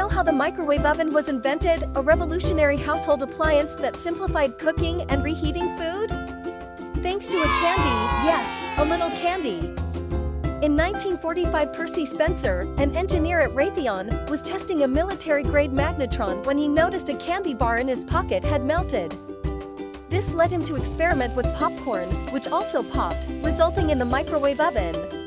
know how the microwave oven was invented, a revolutionary household appliance that simplified cooking and reheating food? Thanks to a candy, yes, a little candy. In 1945, Percy Spencer, an engineer at Raytheon, was testing a military-grade magnetron when he noticed a candy bar in his pocket had melted. This led him to experiment with popcorn, which also popped, resulting in the microwave oven.